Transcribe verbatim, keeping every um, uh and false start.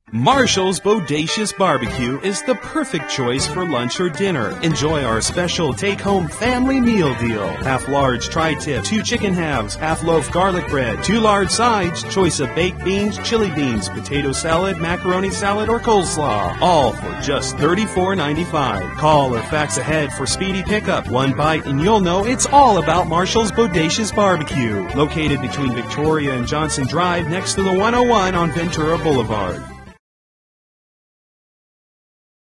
Marshall's Bodacious Barbecue is the perfect choice for lunch or dinner. Enjoy our special take-home family meal deal. Half large tri-tip, two chicken halves, half loaf garlic bread, two large sides, choice of baked beans, chili beans, potato salad, macaroni salad, or coleslaw. All for just thirty-four ninety-five. Call or fax ahead for speedy pickup. One bite and you'll know it's all about Marshall's Bodacious Barbecue. Located between Victoria and Johnson Drive next to the one oh one on Ventura Boulevard.